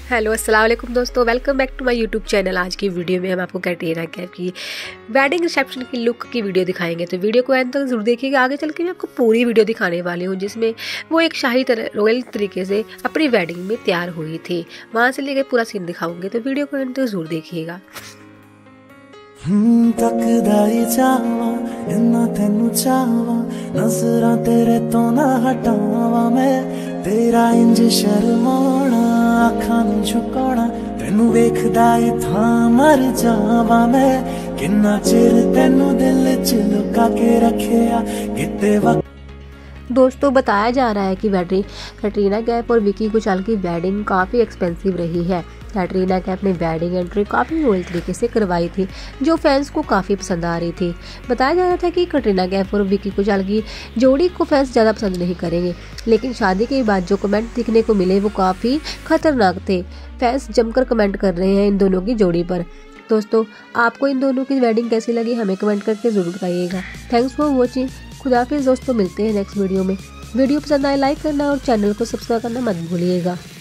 Hello अस्सलाम वालेकुम दोस्तों, welcome back to my YouTube channel. आज की वीडियो में हम आपको कैटरीना कैफ की वेडिंग रिसेप्शन की लुक की वीडियो दिखाएंगे, तो वीडियो को एंड तक जरूर देखिएगा। आगे चल के मैं आपको पूरी वीडियो दिखाने वाली हूँ जिसमें वो एक शाही रॉयल तरीके से अपनी वेडिंग में तैयार हुई थी, वहाँ से लेकर पूरा सीन दिखाऊंगे, तो वीडियो को एंड तक जरूर देखिएगा। तकदाई चावा इन्ना तेनू चावा नजरा तेरे तो ना हटावा मैं तेरा इंज शर्माना अखां नू झुकाना तेनू वेखदा था मर जावा मैं किन्ना चिर तेनू दिल च लुका के रखिया किते वक्त। दोस्तों बताया जा रहा है कि कैटरीना कैफ और विकी कौशल की वेडिंग काफ़ी एक्सपेंसिव रही है। कैटरीना कैफ ने वेडिंग एंट्री काफ़ी रॉयल तरीके से करवाई थी जो फैंस को काफ़ी पसंद आ रही थी। बताया जा रहा था कि कैटरीना कैफ और विकी कौशल की जोड़ी को फैंस ज़्यादा पसंद नहीं करेंगे, लेकिन शादी के बाद जो कमेंट दिखने को मिले वो काफ़ी खतरनाक थे। फैंस जमकर कमेंट कर रहे हैं इन दोनों की जोड़ी पर। दोस्तों आपको इन दोनों की वेडिंग कैसी लगी हमें कमेंट करके ज़रूर बताइएगा। Thanks for watching. खुदाफिज़ दोस्तों, मिलते हैं नेक्स्ट वीडियो में। वीडियो पसंद आए लाइक करना और चैनल को सब्सक्राइब करना मत भूलिएगा।